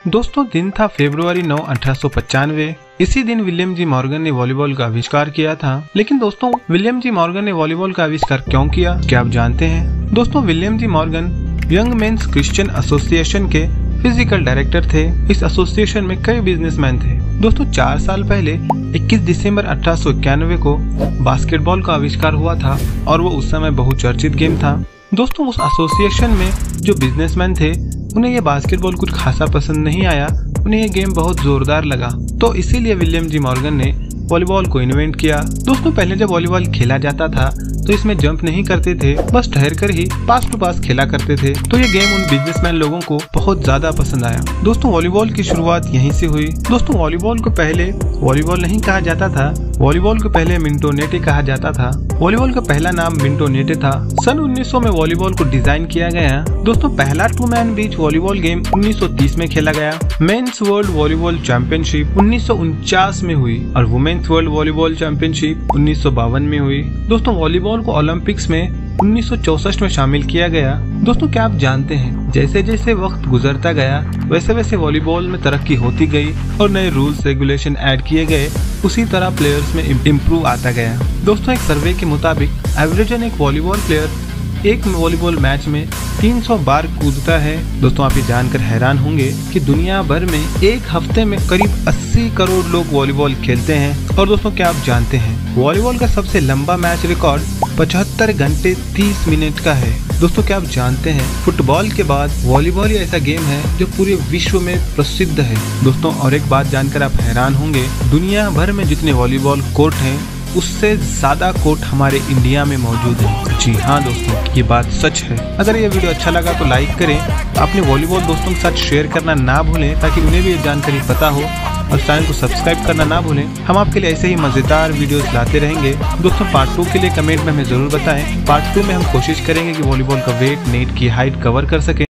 दोस्तों दिन था फरवरी 9, 1895। इसी दिन विलियम जी मॉर्गन ने वॉलीबॉल का आविष्कार किया था। लेकिन दोस्तों विलियम जी मॉर्गन ने वॉलीबॉल का आविष्कार क्यों किया, क्या आप जानते हैं? दोस्तों William G Morgan young men's Christian association के फिजिकल डायरेक्टर थे। इस एसोसिएशन में कई बिजनेसमैन थे। दोस्तों 4 साल पहले 21 दिसंबर 1891 को बास्केटबॉल का आविष्कार हुआ था और वो उस समय बहुचर्चित गेम था। दोस्तों उस एसोसिएशन में जो बिजनेसमैन थे उन्हें ये बास्केटबॉल कुछ खासा पसंद नहीं आया, उन्हें ये गेम बहुत जोरदार लगा, तो इसीलिए विलियम जी मॉर्गन ने वॉलीबॉल को इन्वेंट किया। दोस्तों पहले जब वॉलीबॉल खेला जाता था तो इसमें जंप नहीं करते थे, बस ठहर कर ही पास टू पास खेला करते थे। तो ये गेम उन बिजनेसमैन लोगों को बहुत ज्यादा पसंद आया। दोस्तों वॉलीबॉल की शुरुआत यहीं से हुई। दोस्तों वॉलीबॉल को पहले वॉलीबॉल नहीं कहा जाता था, वॉलीबॉल को पहले मिंटो नेटे कहा जाता था। वॉलीबॉल का पहला नाम मिंटो नेटे था। सन 1900 में वॉलीबॉल को डिजाइन किया गया। दोस्तों पहला 2 मैन बीच वॉलीबॉल गेम 1930 में खेला गया। मेंस वर्ल्ड वॉलीबॉल चैंपियनशिप 1949 में हुई और वुमेन्स वर्ल्ड वॉलीबॉल चैंपियनशिप 1952 में हुई। दोस्तों वॉलीबॉल को ओलंपिक्स में 1964 में शामिल किया गया। दोस्तों क्या आप जानते हैं जैसे जैसे वक्त गुजरता गया वैसे वैसे वॉलीबॉल में तरक्की होती गई और नए रूल्स रेगुलेशन ऐड किए गए, उसी तरह प्लेयर्स में इम्प्रूव आता गया। दोस्तों एक सर्वे के मुताबिक एवरेजन एक वॉलीबॉल प्लेयर एक वॉलीबॉल मैच में 300 बार कूदता है। दोस्तों आप ये जानकर हैरान होंगे कि दुनिया भर में एक हफ्ते में करीब 80 करोड़ लोग वॉलीबॉल खेलते हैं। और दोस्तों क्या आप जानते हैं वॉलीबॉल का सबसे लंबा मैच रिकॉर्ड 75 घंटे 30 मिनट का है। दोस्तों क्या आप जानते हैं फुटबॉल के बाद वॉलीबॉल ही ऐसा गेम है जो पूरे विश्व में प्रसिद्ध है। दोस्तों और एक बात जानकर आप हैरान होंगे, दुनिया भर में जितने वॉलीबॉल कोर्ट हैं उससे ज्यादा कोर्ट हमारे इंडिया में मौजूद है। जी हाँ दोस्तों ये बात सच है। अगर ये वीडियो अच्छा लगा तो लाइक करें, अपने वॉलीबॉल दोस्तों के साथ शेयर करना ना भूलें ताकि उन्हें भी ये जानकारी पता हो, और चैनल को सब्सक्राइब करना ना भूलें। हम आपके लिए ऐसे ही मजेदार वीडियोस लाते रहेंगे। दोस्तों पार्ट 2 के लिए कमेंट में हमें जरूर बताएं। पार्ट 2 में हम कोशिश करेंगे कि वॉलीबॉल का वेट नेट की हाइट कवर कर सकें।